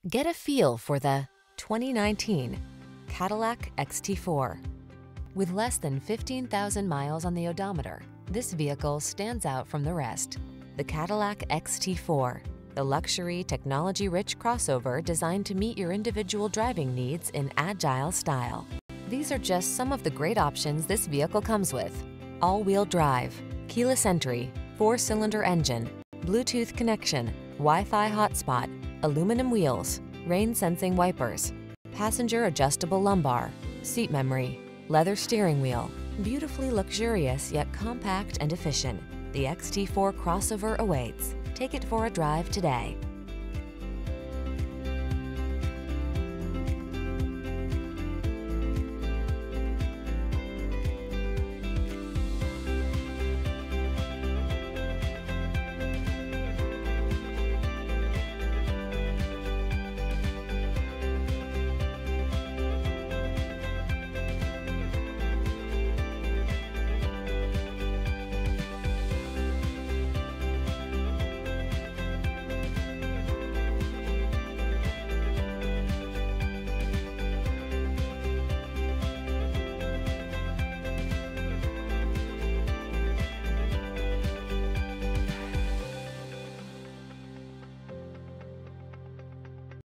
Get a feel for the 2019 Cadillac XT4. With less than 15,000 miles on the odometer, this vehicle stands out from the rest. The Cadillac XT4, the luxury, technology-rich crossover designed to meet your individual driving needs in agile style. These are just some of the great options this vehicle comes with: all-wheel drive, keyless entry, 4-cylinder engine, Bluetooth connection, Wi-Fi hotspot, aluminum wheels, rain-sensing wipers, passenger adjustable lumbar, seat memory, leather steering wheel. Beautifully luxurious yet compact and efficient, the XT4 crossover awaits. Take it for a drive today.